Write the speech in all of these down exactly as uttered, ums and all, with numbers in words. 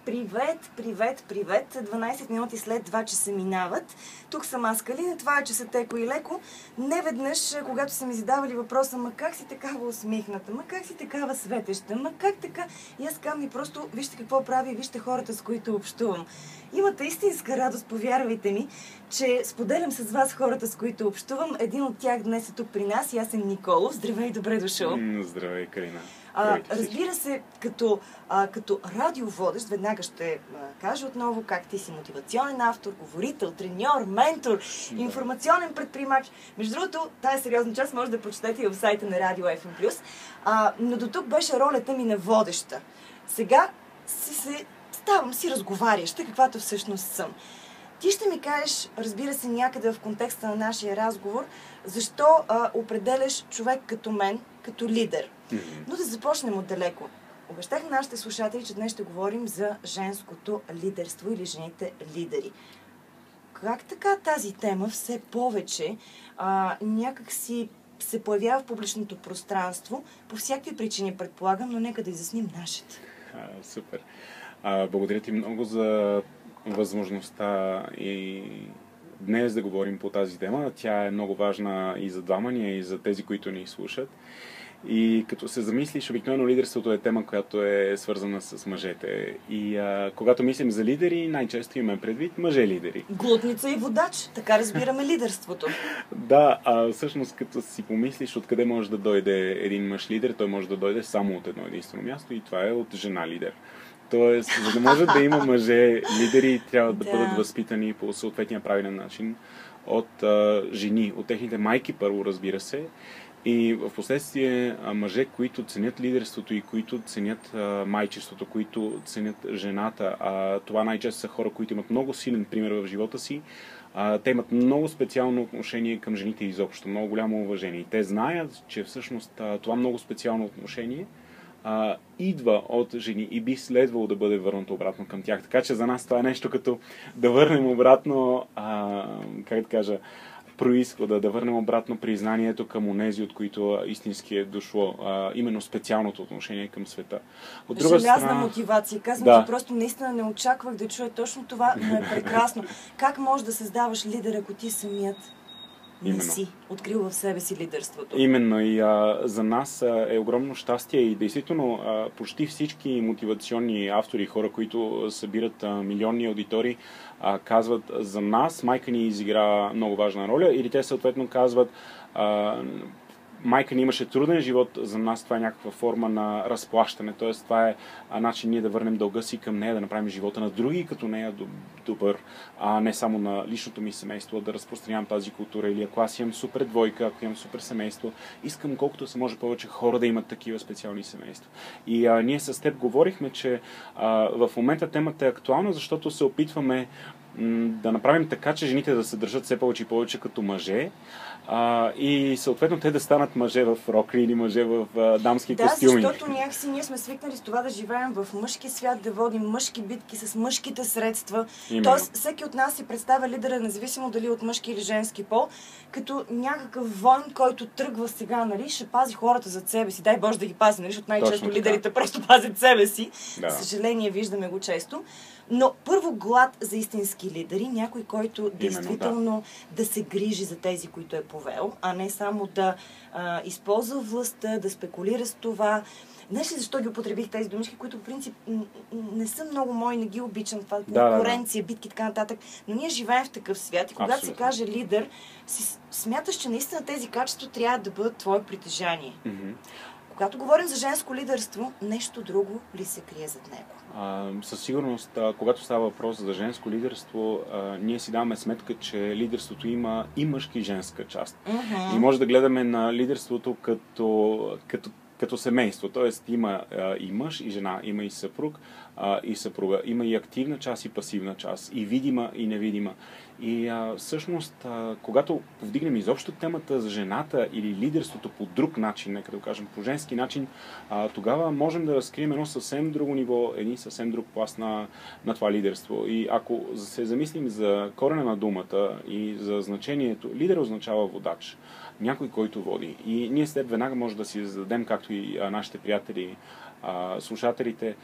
Привет, привет, привет. дванайсет минути след два часа минават. Тук съм аз, Калина. Това е часа Теко и леко. Не веднъж, когато са ми задавали въпроса, ма как си такава усмихната, ма как си такава светеща, ма как така? И аз казвам, и просто вижте какво прави, вижте хората, с които общувам. Имате истинска радост, повярвайте ми, че споделям с вас хората, с които общувам. Един от тях днес е тук при нас, Ясен Николов. Здравей, добре дошъл. Здравей, Калина. А, разбира се, като, а, като радиоводещ, веднага ще а, кажа отново как ти си мотивационен автор, говорител, треньор, ментор, да. информационен предприемач. Между другото, тая сериозна част може да прочетете и в сайта на Радио Еф Ем плюс. А, но до тук беше ролята ми на водеща. Сега си се ставам си разговаряща, каквато всъщност съм. Ти ще ми кажеш, разбира се, някъде в контекста на нашия разговор, защо а, определяш човек като мен, като лидер. Mm-hmm. Но да започнем отдалеко. Обещах на нашите слушатели, че днес ще говорим за женското лидерство или жените лидери. Как така тази тема все повече а, някак си се появява в публичното пространство? По всякакви причини предполагам, но нека да изясним нашите. А, супер. А, благодаря ти много за възможността и днес да говорим по тази тема. Тя е много важна и за двама ни, и за тези, които ни слушат. И като се замислиш, обикновено лидерството е тема, която е свързана с мъжете. И а, когато мислим за лидери, най-често имаме предвид мъже-лидери. Глутница и водач. Така разбираме лидерството. Да, а всъщност като си помислиш откъде може да дойде един мъж-лидер, той може да дойде само от едно единствено място и това е от жена-лидер. Тоест, за да може да има мъже лидери, трябва да, да бъдат възпитани по съответния правилен начин от а, жени, от техните майки първо, разбира се. И в последствие мъже, които ценят лидерството и които ценят а, майчеството, които ценят жената, а това най-често са хора, които имат много силен пример в живота си, а, те имат много специално отношение към жените изобщо, много голямо уважение. И те знаят, че всъщност а, това много специално отношение а, идва от жени и би следвало да бъде върнато обратно към тях. Така че за нас това е нещо като да върнем обратно, а, как да кажа, происхода, да върнем обратно признанието към онези, от които истински е дошло а, именно специалното отношение към света. От друга Желязна страна... мотивация. Казвам, да. че просто наистина не очаквах да чуя точно това, но е прекрасно. Как можеш да създаваш лидер, ако ти самият не Именно. си открил в себе си лидерството? Именно и а, за нас а, е огромно щастие и действително а, почти всички мотивационни автори, хора, които събират а, милионни аудитории, а, казват за нас майка ни изигра много важна роля или те съответно казват а, майка ни имаше труден живот, за нас това е някаква форма на разплащане, т.е. това е начин ние да върнем дълга си към нея, да направим живота на други като нея добър, а не само на личното ми семейство, да разпространявам тази култура или ако аз имам супер двойка, ако имам супер семейство, искам колкото се може повече хора да имат такива специални семейства. И а, ние с теб говорихме, че а, в момента темата е актуална, защото се опитваме м- да направим така, че жените да се държат все повече и повече като мъже, А, и съответно те да станат мъже в рокли или мъже в а, дамски да, костюми. Да, защото някакси ние сме свикнали с това да живеем в мъжки свят, да водим мъжки битки с мъжките средства. Именно. Тоест всеки от нас си представя лидера, независимо дали от мъжки или женски пол, като някакъв войн, който тръгва сега, нали, ще пази хората зад себе си. Дай Боже да ги пази, нали, защото най-често лидерите просто пазят себе си. Да. За съжаление, виждаме го често. Но първо глад за истински лидери, някой, който Именно, действително да. да се грижи за тези, които е повел, а не само да а, използва властта, да спекулира с това. Знаеш ли защо ги употребих тези думички, които в принцип не са много мои, не ги обичам, това да, конкуренция, битки и така нататък, но ние живеем в такъв свят и когато Абсолютно. се каже лидер, си смяташ, че наистина тези качества трябва да бъдат твое притежание. Mm-hmm. Когато говорим за женско лидерство, нещо друго ли се крие зад него? А, със сигурност, а, когато става въпрос за женско лидерство, а, ние си даваме сметка, че лидерството има и мъжка и женска част. Mm-hmm. И може да гледаме на лидерството като, като, като семейство. Тоест има а, и мъж, и жена, има и съпруг, а, и съпруга. Има и активна част, и пасивна част. И видима, и невидима. И а, всъщност, а, когато повдигнем изобщо темата за жената или лидерството по друг начин, нека да го кажем по женски начин, а, тогава можем да разкрием едно съвсем друго ниво, един съвсем друг пласт на, на това лидерство. И ако се замислим за корена на думата и за значението, лидер означава водач. Някой, който води. И ние след веднага може да си зададем, както и а, нашите приятели, а, слушателите,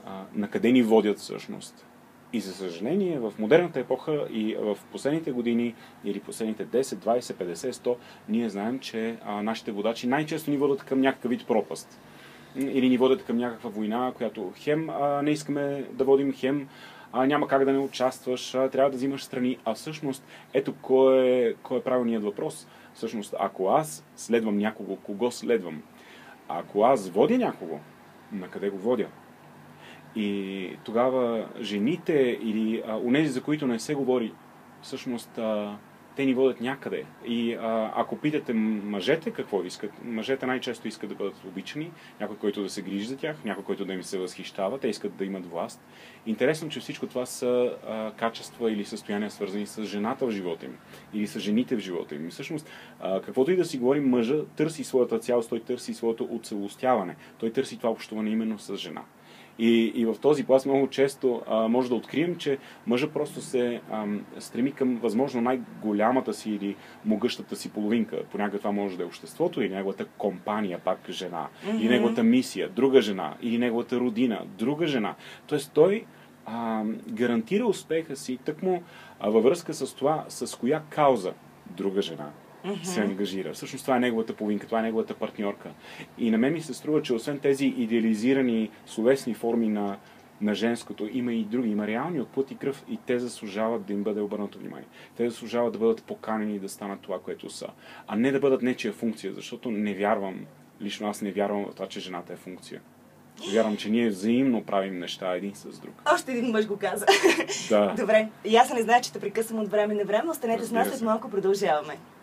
а, на къде ни водят всъщност. И за съжаление, в модерната епоха и в последните години, или последните десет, двайсет, петдесет, сто, ние знаем, че а, нашите водачи най-често ни водят към някакъв вид пропаст. Или ни водят към някаква война, която хем а, не искаме да водим, хем а, няма как да не участваш, а, трябва да взимаш страни. А всъщност, ето кой е, кой е правилният въпрос. Всъщност, ако аз следвам някого, кого следвам? Ако аз водя някого, на къде го водя? И тогава жените или а, унези, за които не се говори, всъщност а, те ни водят някъде. И а, ако питате мъжете какво искат, мъжете най-често искат да бъдат обичани, някой, който да се грижи за тях, някой, който да им се възхищава, те искат да имат власт. Интересно, че всичко това са а, качества или състояния, свързани с жената в живота им или с жените в живота им. И всъщност, а, каквото и да си говорим, мъжа търси своята цялост, той търси своето оцелостяване, той търси това общуване именно с жена. И, и в този пласт много често а, може да открием, че мъжът просто се а, стреми към възможно най-голямата си или могъщата си половинка. Понякога това може да е обществото или неговата компания, пак жена, mm-hmm. или неговата мисия, друга жена, или неговата родина, друга жена. Тоест той а, гарантира успеха си тъкмо а, във връзка с това, с коя кауза друга жена Mm-hmm. се ангажира. Всъщност това е неговата половинка, това е неговата партньорка. И на мен ми се струва, че освен тези идеализирани словесни форми на, на женското, има и други, има реални от плът и кръв и те заслужават да им бъде обърнато внимание. Те заслужават да бъдат поканени да станат това, което са. А не да бъдат нечия функция, защото не вярвам, лично аз не вярвам в това, че жената е функция. Вярвам, че ние взаимно правим неща един с друг. Още един мъж го каза. Да. Добре. И аз не знае, че те прекъсвам от време на време. Останете с нас, след се. малко продължаваме.